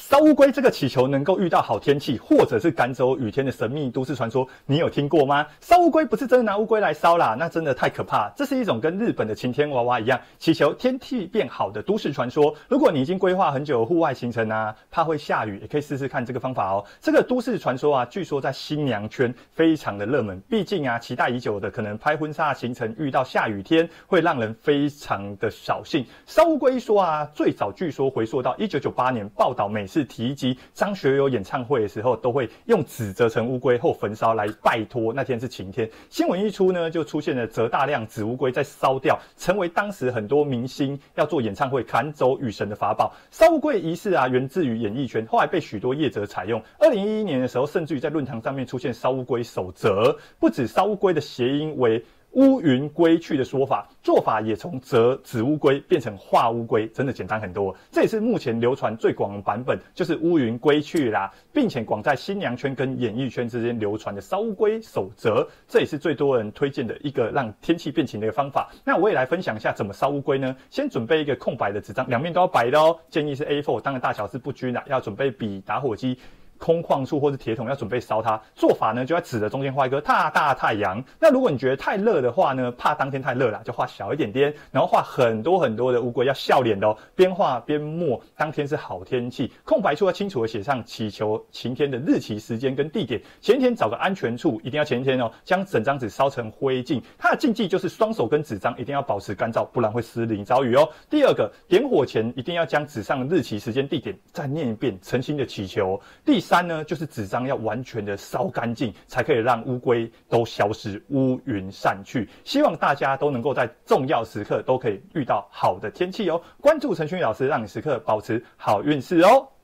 烧乌龟这个祈求能够遇到好天气，或者是赶走雨天的神秘都市传说，你有听过吗？烧乌龟不是真的拿乌龟来烧啦，那真的太可怕。这是一种跟日本的晴天娃娃一样，祈求天气变好的都市传说。如果你已经规划很久的户外行程啊，怕会下雨，也可以试试看这个方法哦。这个都市传说啊，据说在新娘圈非常的热门，毕竟啊，期待已久的可能拍婚纱行程遇到下雨天，会让人非常的扫兴。烧乌龟一说啊，最早据说回溯到1998年报道每次提及张学友演唱会的时候，都会用纸折成乌龟后焚烧来拜托那天是晴天。新闻一出呢，就出现了折大量纸乌龟再烧掉，成为当时很多明星要做演唱会赶走雨神的法宝。烧乌龟仪式啊，源自于演艺圈，后来被许多业者采用。2011年的时候，甚至于在论坛上面出现烧乌龟守则，不止烧乌龟的谐音为乌云归去的说法，做法也从折纸乌龟变成画乌龟，真的简单很多。这也是目前流传最广的版本，就是乌云归去啦，并且广在新娘圈跟演艺圈之间流传的烧乌龟守则，这也是最多人推荐的一个让天气变晴的一个方法。那我也来分享一下怎么烧乌龟呢？先准备一个空白的纸张，两面都要白的哦，建议是 A4， 当然大小是不均的，要准备笔、打火机。空旷处或是铁桶要准备烧它，做法呢就在纸的中间画一个大大太阳。那如果你觉得太热的话呢，怕当天太热了，就画小一点点，然后画很多很多的乌龟，要笑脸的哦，边画边默。当天是好天气，空白处要清楚的写上祈求晴天的日期、时间跟地点。前一天找个安全处，一定要前一天哦，将整张纸烧成灰烬。它的禁忌就是双手跟纸张一定要保持干燥，不然会失灵遭雨哦。第二个，点火前一定要将纸上的日期、时间、地点再念一遍，诚心的祈求。第三呢，就是纸张要完全的烧干净，才可以让乌龟都消失，乌云散去。希望大家都能够在重要时刻都可以遇到好的天气哦。关注陈勋老师，让你时刻保持好运势哦。